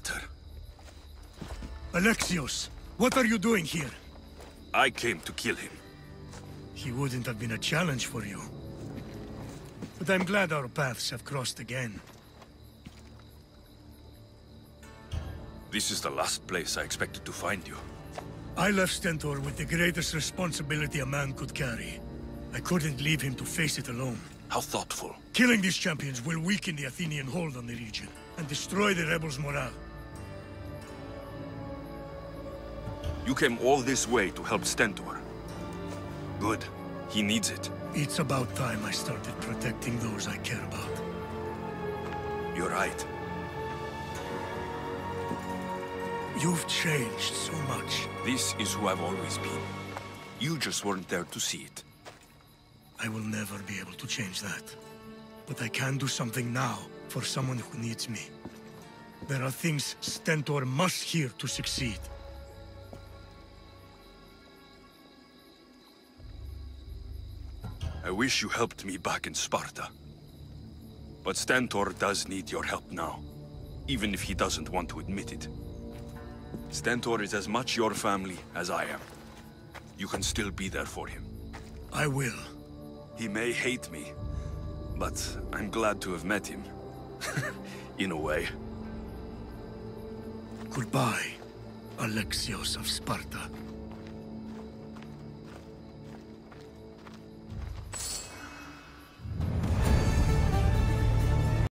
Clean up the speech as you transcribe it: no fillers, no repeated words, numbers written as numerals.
matter? Erastaios, what are you doing here? I came to kill him. He wouldn't have been a challenge for you. But I'm glad our paths have crossed again. This is the last place I expected to find you. I left Stentor with the greatest responsibility a man could carry. I couldn't leave him to face it alone. How thoughtful. Killing these champions will weaken the Athenian hold on the region, and destroy the rebels' morale. You came all this way to help Stentor. Good. He needs it. It's about time I started protecting those I care about. You're right. You've changed so much. This is who I've always been. You just weren't there to see it. I will never be able to change that. But I can do something now for someone who needs me. There are things Stentor must hear to succeed. I wish you helped me back in Sparta. But Stentor does need your help now, even if he doesn't want to admit it. Stentor is as much your family as I am. You can still be there for him. I will. He may hate me, but I'm glad to have met him. In a way. Goodbye, Erastaios of Sparta.